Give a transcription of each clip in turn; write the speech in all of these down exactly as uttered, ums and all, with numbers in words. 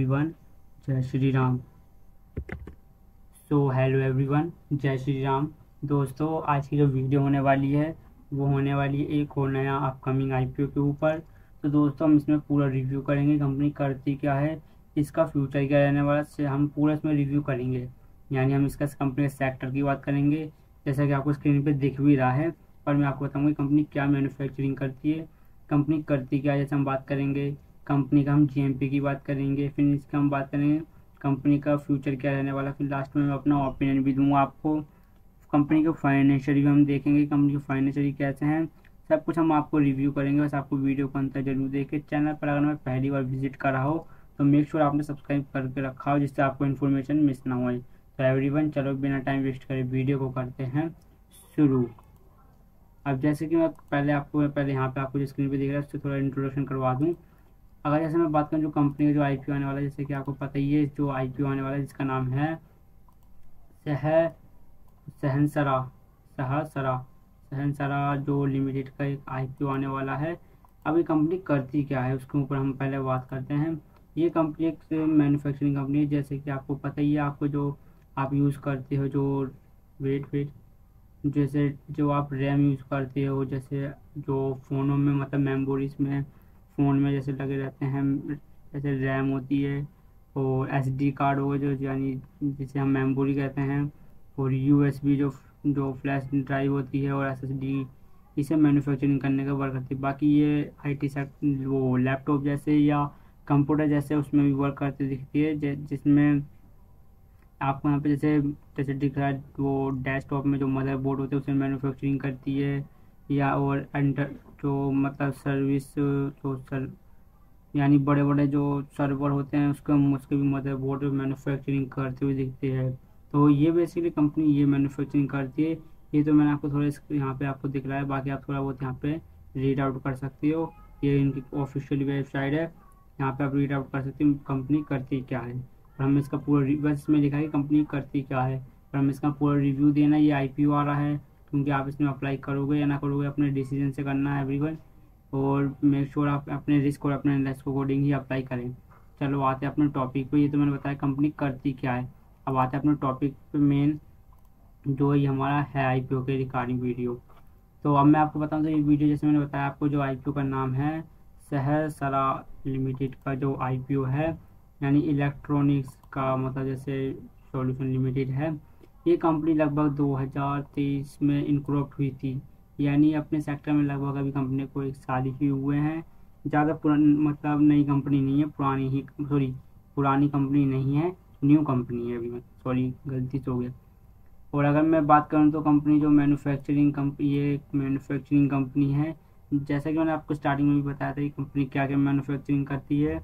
Everyone, Jai Shri Ram. So hello everyone, Jai Shri Ram. दोस्तों, आज की जो वीडियो होने वाली है वो होने वाली है एक और नया अपकमिंग आईपीओ के ऊपर। तो दोस्तों, हम इसमें पूरा रिव्यू करेंगे, कंपनी करती क्या है, इसका फ्यूचर क्या रहने वाला से हम पूरा इसमें रिव्यू करेंगे। यानी हम इसका कंपनी के सेक्टर की बात करेंगे, जैसा कि आपको स्क्रीन पे दिख भी रहा है। पर मैं आपको बताऊंगा कंपनी क्या मैन्युफैक्चरिंग करती है, कंपनी करती क्या है, जैसे हम बात करेंगे कंपनी का, हम जीएमपी की बात करेंगे, फिर इसका हम बात करेंगे कंपनी का फ्यूचर क्या रहने वाला, फिर लास्ट में मैं अपना ओपिनियन भी दूंगा आपको। कंपनी के फाइनेंशियल भी हम देखेंगे, कंपनी के फाइनेंशियल कैसे हैं, सब कुछ हम आपको रिव्यू करेंगे। बस आपको वीडियो को अंत जरूर देखें। चैनल पर अगर मैं पहली बार विजिट कर रहा हो तो मेक श्योर आपने सब्सक्राइब करके रखा हो, जिससे आपको इन्फॉर्मेशन मिस ना हो। तो एवरीवन, चलो बिना टाइम वेस्ट करे वीडियो को करते हैं शुरू। अब जैसे कि मैं पहले आपको पहले यहाँ पे आपको जो स्क्रीन पे दिख रहा है उससे थोड़ा इंट्रोडक्शन करवा दूँ। अगर जैसे मैं बात करूँ जो कंपनी का जो आईपीओ आने वाला है, जैसे कि आपको पता ही है जो आईपीओ आने वाला है जिसका नाम है सह सहनसरा सहसरा सहनसरा जो लिमिटेड का एक आईपीओ आने वाला है। अब ये कंपनी करती क्या है उसके ऊपर हम पहले बात करते हैं। ये कंपनी एक मैन्युफैक्चरिंग कंपनी है, जैसे कि आपको पता ही है, आपको जो आप यूज़ करते हो जो वेट वेट जैसे जो आप रैम यूज़ करते हो, जैसे जो फ़ोनों में मतलब मेमोरीज में फ़ोन में जैसे लगे रहते हैं, जैसे रैम होती है और एसडी कार्ड हो गए जो यानी जिसे हम मेमोरी कहते हैं, और यूएसबी जो जो फ्लैश ड्राइव होती है, और एसएसडी, इसे मैन्युफैक्चरिंग करने का वर्क करती है। बाकी ये आईटी सेक्टर वो लैपटॉप जैसे या कंप्यूटर जैसे उसमें भी वर्क करती दिखती है, जिसमें आपको यहाँ पे जैसे जैसे दिख रहा है वो डेस्कटॉप में जो मदरबोर्ड होते हैं उसे मैन्युफैक्चरिंग करती है, या और एंटर जो मतलब सर्विस जो सर यानी बड़े बड़े जो सर्वर होते हैं उसके उसके भी मदरबोर्ड मैन्युफैक्चरिंग करते हुए दिखते हैं। तो ये बेसिकली कंपनी ये मैन्युफैक्चरिंग करती है। ये तो मैंने आपको थोड़ा यहाँ पे आपको दिख रहा है, बाकी आप थोड़ा बहुत यहाँ पे रीड आउट कर सकते हो। ये इनकी ऑफिशियल वेबसाइट है, यहाँ पे आप रीड आउट कर सकते हो कंपनी करती क्या है। और हम इसका पूरा बस इसमें लिखा है कि कंपनी करती क्या है, और हम इसका पूरा रिव्यू देना। ये आईपीओ आ रहा है क्योंकि आप इसमें अप्लाई करोगे या ना करोगे अपने डिसीजन से करना है एवरीवन, और मेक श्योर आप अपने रिस्क और अपने एनालिसिस को अकॉर्डिंग ही अप्लाई करें। चलो आते हैं अपने टॉपिक पे। ये तो मैंने बताया कंपनी करती क्या है। अब आते हैं अपने टॉपिक पे, मेन जो ये हमारा है आईपीओ के रिगार्डिंग वीडियो। तो अब मैं आपको बताऊं तो ये वीडियो जैसे मैंने बताया आपको, जो आईपीओ का नाम है सहसरा लिमिटेड का जो आईपीओ है, यानी इलेक्ट्रॉनिक्स का मतलब जैसे सॉल्यूशन लिमिटेड है। ये कंपनी लगभग दो हज़ार तेईस में इनकॉर्पोरेट हुई थी, यानी अपने सेक्टर में लगभग अभी कंपनी को एक साल ही हुए हैं। ज़्यादा पुरानी मतलब नई कंपनी नहीं है, पुरानी ही सॉरी पुरानी कंपनी नहीं है, न्यू कंपनी है अभी। मैं सॉरी गलती से हो गया। और अगर मैं बात करूं तो कंपनी जो मैन्युफैक्चरिंग कंपनी ये एक मैन्युफैक्चरिंग कंपनी है, जैसा कि मैंने आपको स्टार्टिंग में भी बताया था कि कंपनी क्या क्या मैन्युफैक्चरिंग करती है।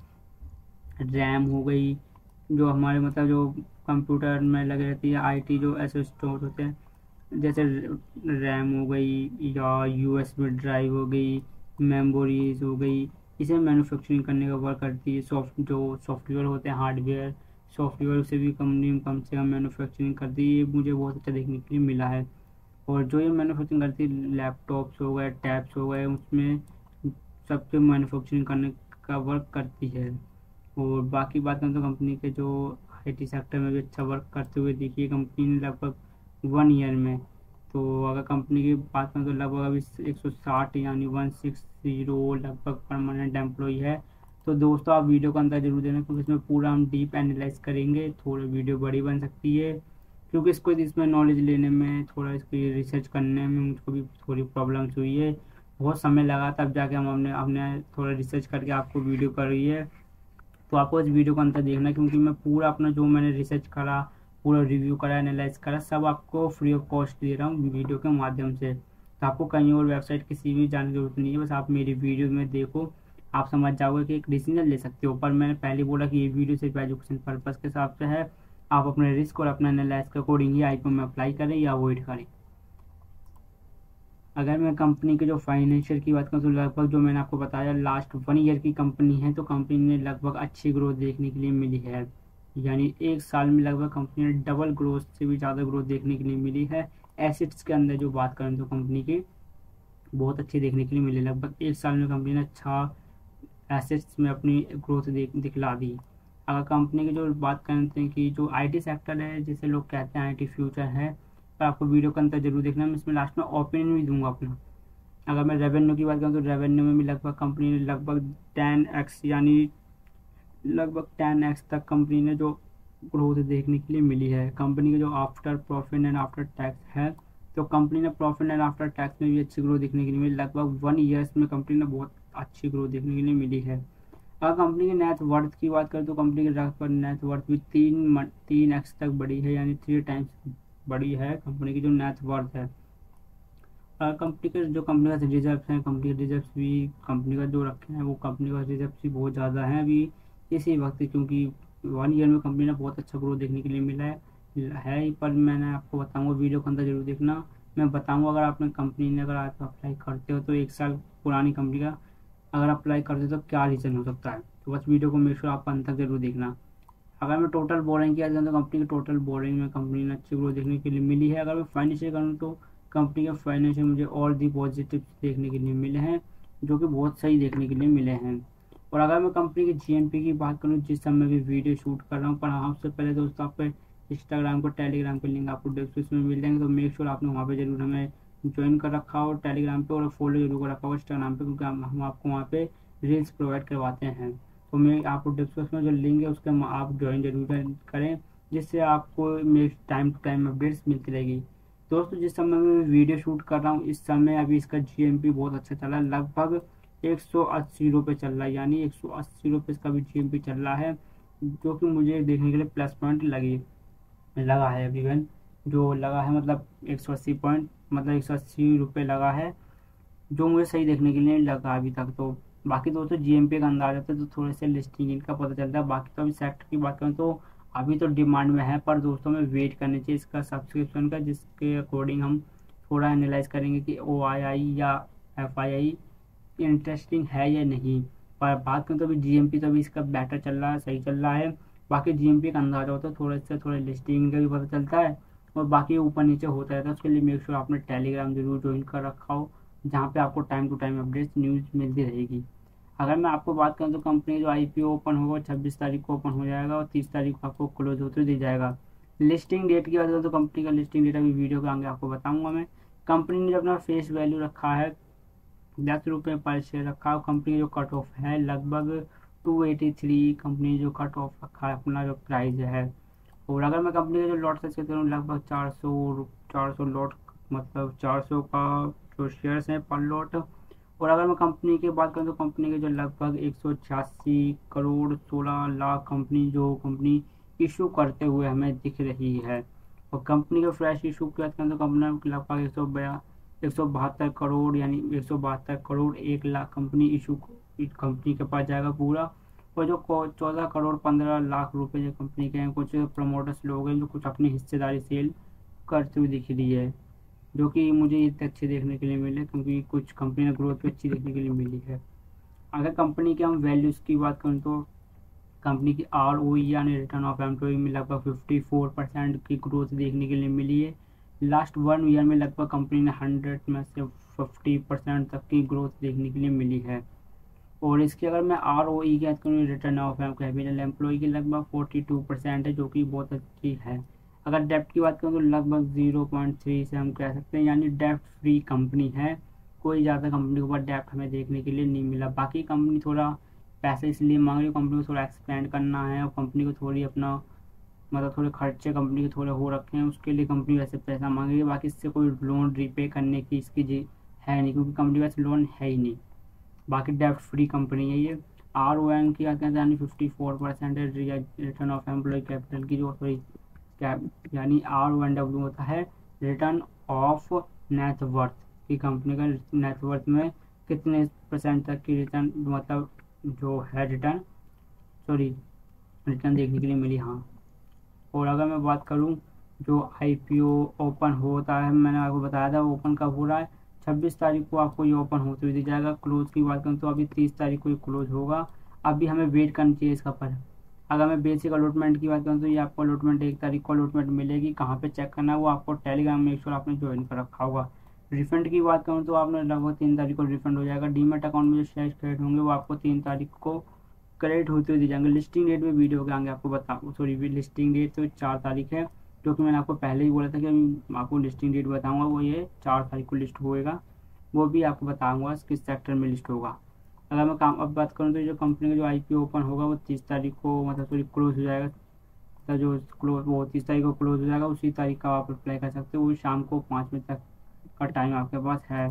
रैम हो गई जो हमारे मतलब जो कंप्यूटर में लगे रहती है, आईटी जो ऐसे स्टोर होते हैं, जैसे रैम हो गई या यूएसबी ड्राइव हो गई, मेमोरीज हो गई, इसे मैन्युफैक्चरिंग करने का वर्क करती है। सॉफ्ट जो सॉफ्टवेयर होते हैं, हार्डवेयर सॉफ्टवेयर, उसे भी कंपनी कम से कम मैन्युफैक्चरिंग करती है। ये मुझे बहुत अच्छा देखने के लिए मिला है। और जो ये मैन्युफैक्चरिंग करती है, लैपटॉप्स हो गए, टैब्स हो गए, उसमें सबसे मैन्युफैक्चरिंग करने का वर्क करती है। और बाकी बात करें तो कंपनी के जो आईटी सेक्टर में भी अच्छा वर्क करते हुए देखिए कंपनी ने लगभग वन ईयर में। तो अगर कंपनी की बात करें तो लगभग अभी एक सौ साठ यानी वन सिक्स जीरो लगभग परमानेंट एम्प्लॉई है। तो दोस्तों, आप वीडियो को अंदर जरूर देना क्योंकि इसमें पूरा हम डीप एनालाइज करेंगे। थोड़ी वीडियो बड़ी बन सकती है क्योंकि इसको इसमें नॉलेज लेने में, थोड़ा इसकी रिसर्च करने में मुझको भी थोड़ी प्रॉब्लम्स हुई है, बहुत समय लगा तब जाके हम हमने हमने थोड़ा रिसर्च करके आपको वीडियो कर रही है। तो आपको इस वीडियो को अंतर देखना क्योंकि मैं पूरा अपना जो मैंने रिसर्च करा, पूरा रिव्यू करा, एनालाइज करा, सब आपको फ्री ऑफ कॉस्ट दे रहा हूँ वीडियो के माध्यम से। तो आपको कहीं और वेबसाइट किसी भी जानने की जरूरत नहीं है, बस आप मेरी वीडियो में देखो, आप समझ जाओगे कि एक डिसीजन ले सकते हो। पर मैंने पहले बोला कि ये वीडियो सिर्फ एजुकेशन पर्पज़ के हिसाब से है, आप अपने रिस्क और अपना एनालाइज के अकॉर्डिंग ही आईपीओ में अप्लाई करें या अवॉइड करें। अगर मैं कंपनी के जो फाइनेंशियल की बात करूँ तो लगभग जो मैंने आपको बताया लास्ट वन ईयर की कंपनी है, तो कंपनी ने लगभग अच्छी ग्रोथ देखने के लिए मिली है। यानी एक साल में लगभग कंपनी ने डबल ग्रोथ से भी ज़्यादा ग्रोथ देखने के लिए मिली है। एसेट्स के अंदर जो बात करें तो कंपनी की बहुत अच्छी देखने के लिए मिली, लगभग एक साल में कंपनी ने अच्छा एसेट्स में अपनी ग्रोथ देख दिखला दी। अगर कंपनी की जो बात करते हैं कि जो आईटी सेक्टर है, जिसे लोग कहते हैं आईटी फ्यूचर है, तो आपको वीडियो के अंतर जरूर देखना। मैं इसमें लास्ट में ओपिनियन भी दूंगा अपना। अगर मैं रेवेन्यू की बात करूँ तो रेवेन्यू में भी लगभग कंपनी ने लगभग टेन एक्स यानी लगभग टेन एक्स तक कंपनी ने जो ग्रोथ देखने के लिए मिली है। कंपनी के जो after profit and after tax है, तो कंपनी ने प्रॉफिट एंड आफ्टर टैक्स में भी अच्छी ग्रोथ देखने के लिए मिली। लगभग वन ईयर्स में कंपनी ने बहुत अच्छी ग्रोथ देखने के लिए मिली है। अगर कंपनी की नेट वर्थ की बात करें तो कंपनी की लगभग नेट वर्थ भी तीन तीन एक्स तक बढ़ी है, यानी थ्री टाइम्स बड़ी है कंपनी की जो नेट वर्थ है। कंपनी के जो कंपनी का रिजर्व है, कंपनी के रिजर्व भी कंपनी का जो रखे हैं वो कंपनी का रिजर्व भी बहुत ज़्यादा है अभी इसी वक्त, क्योंकि वन ईयर में कंपनी ने बहुत अच्छा ग्रोथ देखने के लिए मिला है है पर मैंने आपको बताऊंगा, वीडियो के अंदर जरूर देखना। मैं बताऊंगा अगर आपने कंपनी ने अगर आप अप्लाई करते हो तो एक साल पुरानी कंपनी का अगर अप्लाई करते हो तो क्या रीज़न हो सकता है, तो बस वीडियो को मेक श्योर आप अंत तक जरूर देखना। अगर मैं टोटल बोरिंग किया जाए तो कंपनी की टोटल बोरिंग में कंपनी ने अच्छी ग्रोथ देखने के लिए मिली है। अगर मैं फाइनेंशियल करूँ तो कंपनी के फाइनेंशियल मुझे और भी पॉजिटिव देखने के लिए मिले हैं, जो कि बहुत सही देखने के लिए मिले हैं। और अगर मैं कंपनी की जीएनपी की बात करूँ, जिस समय भी वीडियो शूट कर रहा हूँ, पर हाँ उससे पहले दोस्तों आप इंस्टाग्राम को टेलीग्राम के लिंक आपको डिस्क्रिप्शन में मिल जाएंगे, तो मेक श्योर आपने वहाँ पे जरूर हमें ज्वाइन कर रखा हो टेलीग्राम पे, और फॉलो जरूर कर रखा हो इंस्टाग्राम पे, क्योंकि हम आपको वहाँ पे रील्स प्रोवाइड करवाते हैं। तो मैं आपको डिस्क्रिप्शन में जो लिंक है उसके आप ज्वाइन जरूर करें, जिससे आपको मेरे टाइम टू टाइम अपडेट्स मिलती रहेगी। दोस्तों जिस समय मैं वीडियो शूट कर रहा हूँ इस समय अभी इसका जीएमपी बहुत अच्छा चल रहा है, लगभग एक सौ अस्सी रुपये चल रहा है, यानी एक सौ अस्सी रुपये इसका भी जीएमपी चल रहा है, जो कि मुझे देखने के लिए प्लस पॉइंट लगी लगा है अभी वन जो लगा है, मतलब एक सौ अस्सी पॉइंट मतलब एक सौ अस्सी रुपये लगा है, जो मुझे सही देखने के लिए लगा अभी तक। तो बाकी दोस्तों जीएमपी का अंदाजा था तो थोड़े से लिस्टिंग इनका पता चलता है। बाकी तो अभी सेक्टर की बात करें तो अभी तो डिमांड में है, पर दोस्तों में वेट करनी चाहिए इसका सब्सक्रिप्शन का, जिसके अकॉर्डिंग हम थोड़ा एनालाइज करेंगे कि ओ आई आई या एफ आई आई इंटरेस्टिंग है या नहीं। पर बात करें तो अभी जीएमपी तो अभी इसका बेटर चल रहा है, सही चल रहा है। बाकी जीएमपी का अंदाजा होता है, थोड़े से थोड़े लिस्टिंग का भी पता चलता है, और बाकी ऊपर नीचे होता रहता है। उसके लिए मेक श्योर आपने टेलीग्राम जरूर ज्वाइन कर रखा हो, जहाँ पे आपको time to time updates news मिलती रहेगी। अगर मैं आपको बात करूँ तो कंपनी जो आईपीओ ओपन होगा छब्बीस तारीख को ओपन हो जाएगा, और तीस तारीख को आपको क्लोज होते हुए दिया जाएगा। लिस्टिंग डेट की बात करें तो कंपनी का लिस्टिंग डेट अभी वीडियो के आगे आपको बताऊंगा मैं। कंपनी ने जो अपना फेस वैल्यू रखा है दस रुपये पर शेयर रखा है। कंपनी जो कट ऑफ है लगभग टू एटी थ्री, कंपनी जो कट ऑफ रखा है अपना जो प्राइस है। और अगर मैं कंपनी का जो लॉट साइज कहता हूँ लगभग चार सौ चार सौ लॉट, मतलब चार सौ का जो शेयर्स हैं पर लॉट। और अगर मैं कंपनी की बात करूँ तो कंपनी के जो लगभग एक सौ छियासी करोड़ सोलह लाख कंपनी जो कंपनी इशू करते हुए हमें दिख रही है। और कंपनी के फ्रेश इशू की बात करें तो कंपनी लगभग एक सौ बया एक सौ बहत्तर करोड़ यानी एक सौ बहत्तर करोड़ एक लाख कंपनी इशू कंपनी के पास जाएगा पूरा। और जो चौदह करोड़ पंद्रह लाख रुपए जो कंपनी के हैं, कुछ प्रमोटर्स लोग हैं जो कुछ अपनी हिस्सेदारी सेल करते हुए दिख रही है, जो कि मुझे इतने अच्छे देखने के लिए मिले, क्योंकि कुछ कंपनी ने ग्रोथ भी अच्छी देखने के लिए मिली है। अगर कंपनी के हम वैल्यूज़ की बात करें तो कंपनी की आर ओ यानी रिटर्न ऑफ एम्प्लॉय में लगभग फिफ्टी फोर परसेंट की ग्रोथ देखने के लिए मिली है। लास्ट वन ईयर में लगभग कंपनी ने हंड्रेड में से फिफ्टी परसेंट तक की ग्रोथ देखने के लिए मिली है। और इसकी अगर मैं आर ओ ई की बात करूँ रिटर्न ऑफ कैपिटल एम्प्लॉय की लगभग फोर्टी टू परसेंट है, जो कि बहुत अच्छी है। अगर डेप्ट की बात करूँ तो लगभग ज़ीरो पॉइंट थ्री से हम कह सकते हैं, यानी डेप्ट फ्री कंपनी है। कोई ज़्यादा कंपनी के ऊपर डेप्ट हमें देखने के लिए नहीं मिला। बाकी कंपनी थोड़ा पैसे इसलिए मांग रही है, कंपनी को थोड़ा एक्सपेंड करना है और कंपनी को थोड़ी अपना मतलब थोड़े खर्चे कंपनी के थोड़े हो रखे हैं, उसके लिए कंपनी वैसे पैसा मांग रही है। बाकी इससे कोई लोन रीपे करने की इसकी जी है नहीं, क्योंकि कंपनी वैसे लोन है ही नहीं। बाकी डेप्ट फ्री कंपनी है ये। आर ओ एन की बात करें यानी फिफ्टी फोर परसेंट है रिटर्न ऑफ एम्प्लॉय कैपिटल की जो सॉरी यानी आर ओ एन डब्ल्यू होता है रिटर्न ऑफ नेट वर्थ की कंपनी का नेट वर्थ में कितने परसेंट तक की रिटर्न मतलब जो है रिटर्न सॉरी रिटर्न देखने के लिए मिली। हाँ, और अगर मैं बात करूं जो आईपीओ ओपन होता है, मैंने आपको बताया था ओपन कब हो रहा है, छब्बीस तारीख को आपको ये ओपन होते हुए दिया जाएगा। क्लोज की बात करूँ तो अभी तीस तारीख को ये क्लोज होगा। अभी हमें वेट करनी चाहिए इसका पर। अगर मैं बेसिक अलॉटमेंट की बात करूँ तो ये आपको अलॉटमेंट एक तारीख को अलॉटमेंट मिलेगी। कहाँ पे चेक करना है वो आपको टेलीग्राम में एक श्योर आपने ज्वाइन कर रखा होगा। रिफंड की बात करूँ तो आपने लगभग तीन तारीख को रिफंड हो जाएगा। डीमेट अकाउंट में जो शेयर क्रेडिट होंगे वो आपको तीन तारीख को क्रेडिट होते हुए दिए जाएंगे। लिस्टिंग डेट में वीडियो के आगे आपको बताऊँ, सॉरी लिस्टिंग डेट तो चार तारीख है, क्योंकि मैंने आपको पहले ही बोला था कि अभी आपको लिस्टिंग डेट बताऊंगा, वो ये चार तारीख को लिस्ट होएगा, वो भी आपको बताऊंगा किस सेक्टर में लिस्ट होगा। अगर मैं काम अब बात करूँ तो जो कंपनी का जो आई पी ओ ओपन होगा वो तीस तारीख को, मतलब सॉरी क्लोज हो जाएगा, तो जो क्लोज वो तीस तारीख को क्लोज हो जाएगा, उसी तारीख का आप अप्लाई कर सकते हो। वो शाम को पाँच बजे तक का टाइम आपके पास है।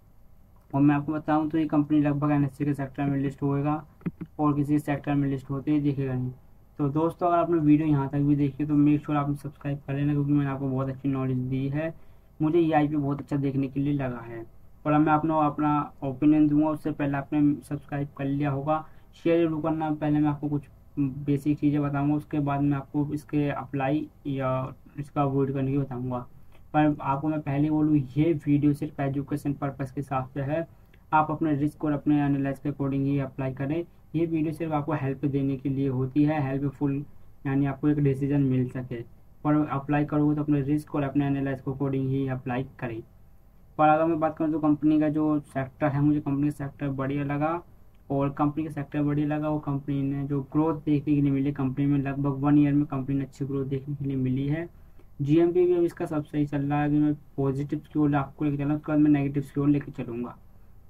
और मैं आपको बताऊं तो ये कंपनी लगभग एन एस सी के सेक्टर में लिस्ट होएगा, और किसी सेक्टर में लिस्ट होते ही दिखेगा नहीं। तो दोस्तों अगर आपने वीडियो यहाँ तक भी देखी तो मेक श्योर आपने सब्सक्राइब कर लेना, क्योंकि मैंने आपको बहुत अच्छी नॉलेज दी है। मुझे ये आई पी बहुत अच्छा देखने के लिए लगा है, और अब मैं अपना अपना ओपिनियन दूंगा उससे पहले आपने सब्सक्राइब कर लिया होगा। शेयर जरूर करना। पहले मैं आपको कुछ बेसिक चीज़ें बताऊंगा, उसके बाद मैं आपको इसके अप्लाई या इसका अवॉइड करने की बताऊंगा। पर आपको मैं पहले बोलूँ, ये वीडियो सिर्फ एजुकेशन पर्पज़ के हिसाब से है। आप अपने रिस्क और अपने एनालिसिस के अकॉर्डिंग ही अप्लाई करें। ये वीडियो सिर्फ आपको हेल्प देने के लिए होती है, हेल्पफुल, यानी आपको एक डिसीजन मिल सके। पर अप्लाई करोगे तो अपने रिस्क और अपने एनालिसिस के अकॉर्डिंग ही अप्लाई करें। पर अगर मैं बात करूँ तो कंपनी का जो सेक्टर है, मुझे कंपनी का सेक्टर बढ़िया लगा, और कंपनी का सेक्टर बढ़िया लगा। और कंपनी ने जो ग्रोथ देखने के लिए मिली, कंपनी में लगभग वन ईयर में कंपनी ने अच्छी ग्रोथ देखने के लिए मिली है। जी एम पी भी अब इसका सब सही चल रहा है। अभी मैं पॉजिटिव की ओर आपको लेकर चलूँ, उसके बाद मैं नेगेटिव की ओर लेकर चलूँगा,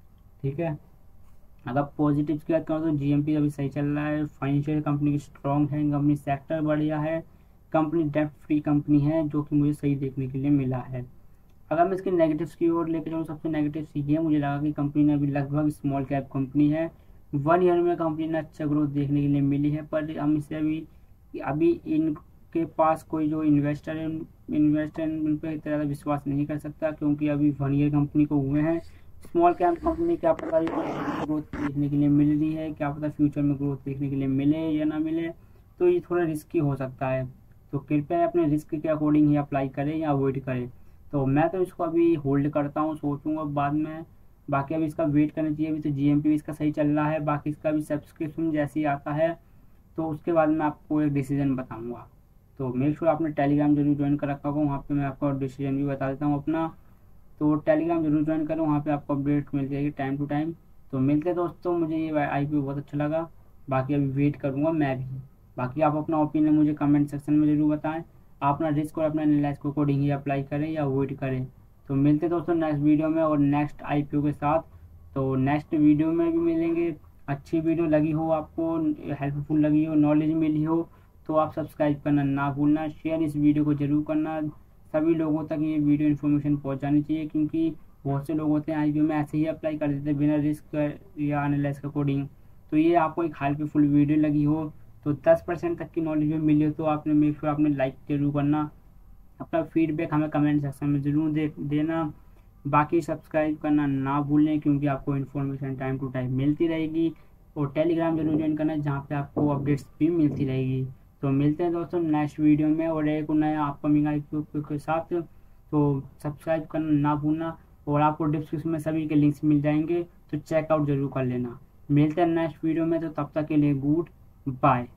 ठीक है। अगर पॉजिटिव की बात करूँ तो जी एम पी अभी सही चल रहा है, फाइनेंशियल कंपनी की स्ट्रॉन्ग है, कंपनी सेक्टर बढ़िया है, कंपनी डेट फ्री कंपनी है, जो कि मुझे सही देखने के लिए मिला है। अगर मैं इसके नेगेटिव्स की ओर लेकर जाऊँ, सबसे नेगेटिव ये मुझे लगा कि कंपनी ने अभी लगभग स्मॉल कैप कंपनी है, वन ईयर में कंपनी ने अच्छा ग्रोथ देखने के लिए मिली है, पर हम इसे अभी अभी इनके पास कोई जो इन्वेस्टर है, इन्वेस्टर इन पर इतना ज़्यादा विश्वास नहीं कर सकता, क्योंकि अभी वन ईयर कंपनी को हुए हैं। स्मॉल कैप कंपनी क्या पता ग्रोथ देखने के लिए मिल रही है, क्या पता फ्यूचर में ग्रोथ देखने के लिए मिले या ना मिले, तो ये थोड़ा रिस्की हो सकता है। तो कृपया अपने रिस्क के अकॉर्डिंग ही अप्लाई करें या अवॉइड करें। तो मैं तो इसको अभी होल्ड करता हूँ, सोचूंगा बाद में। बाकी अभी इसका वेट करना चाहिए। अभी तो जी एम पी भी इसका सही चल रहा है, बाकी इसका भी सब्सक्रिप्शन जैसे ही आता है तो उसके बाद मैं आपको एक डिसीजन बताऊंगा। तो मेक श्योर आपने टेलीग्राम जरूर ज्वाइन कर रखा होगा, वहाँ पे मैं आपको डिसीजन भी बता देता हूँ अपना। तो टेलीग्राम जरूर ज्वाइन करो, वहाँ पे आपको अपडेट मिल जाएगी टाइम टू टाइम। तो मिलते हैं दोस्तों, मुझे ये आई पी बहुत अच्छा लगा। बाकी अभी वेट करूँगा मैं भी। बाकी आप अपना ओपिनियन मुझे कमेंट सेक्शन में जरूर बताएं। आप अपना रिस्क और अपना एनालिसिस को अकॉर्डिंग ही अप्लाई करें या अवॉइड करें। तो मिलते हैं दोस्तों नेक्स्ट वीडियो में और नेक्स्ट आई पी ओ के साथ। तो नेक्स्ट वीडियो में भी मिलेंगे। अच्छी वीडियो लगी हो, आपको हेल्पफुल लगी हो, नॉलेज मिली हो, तो आप सब्सक्राइब करना ना भूलना। शेयर इस वीडियो को जरूर करना, सभी लोगों तक ये वीडियो इन्फॉर्मेशन पहुंचानी चाहिए, क्योंकि बहुत से लोग होते हैं आई पी ओ में ऐसे ही अप्लाई कर देते हैं बिना रिस्क या एनालिसिस के अकॉर्डिंग। तो ये आपको एक हेल्पफुल वीडियो लगी हो, तो दस परसेंट तक की नॉलेज में मिली हो, तो आपने मेक श्योर आपने लाइक जरूर करना। अपना फीडबैक हमें कमेंट सेक्शन में ज़रूर दे देना। बाकी सब्सक्राइब करना ना भूलें, क्योंकि आपको इन्फॉर्मेशन टाइम टू टाइम मिलती रहेगी। और टेलीग्राम जरूर ज्वाइन करना, जहाँ पे आपको अपडेट्स भी मिलती रहेगी। तो मिलते हैं दोस्तों नेक्स्ट वीडियो में और एक नया अपकमिंग आई पी ओ के साथ। तो सब्सक्राइब करना ना भूलना, और आपको डिस्क्रिप्शन में सभी के लिंक्स मिल जाएंगे, तो चेकआउट जरूर कर लेना। मिलते हैं नेक्स्ट वीडियो में, तो तब तक के लिए गुड बाय।